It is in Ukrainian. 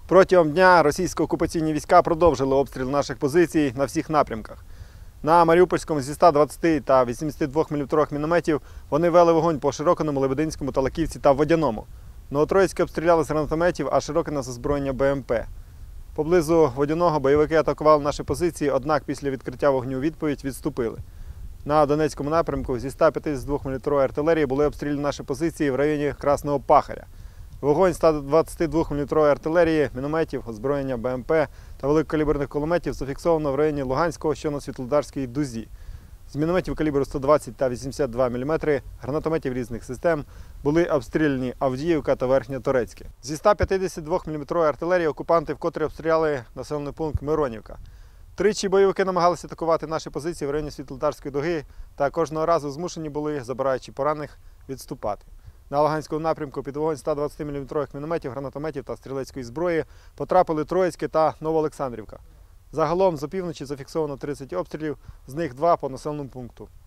Протягом дня російсько-окупаційні війська продовжили обстріл наших позицій на всіх напрямках. На Маріупольському зі 120 та 82 мм мінометів вони вели вогонь по Широкиному, Лебединському, Талаківці та Водяному. Новотроїцьке обстріляли з гранатометів, а Широкине з озброєння БМП. Поблизу Водяного бойовики атакували наші позиції, однак після відкриття вогню у відповідь відступили. На Донецькому напрямку зі 152 мм артилерії були обстріляні наші позиції в районі Красного Пахаря. Вогонь 122 мм артилерії, мінометів, озброєння БМП та великокаліберних кулеметів зафіксовано в районі Луганського, що на Світлодарській дузі. З мінометів калібру 120 та 82 мм, гранатометів різних систем були обстріляні Авдіївка та Верхньоторецьке. Зі 152 мм артилерії окупанти вкотре обстріляли населений пункт Миронівка. Тричі бойовики намагалися атакувати наші позиції в районі Світлодарської дуги та кожного разу змушені були, забираючи поранених, відступати. На Луганському напрямку під вогонь 120 мм мінометів, гранатометів та стрілецької зброї потрапили Троїцьке та Новоолександрівка. Загалом з опівночі зафіксовано 30 обстрілів, з них 2 по населеному пункту.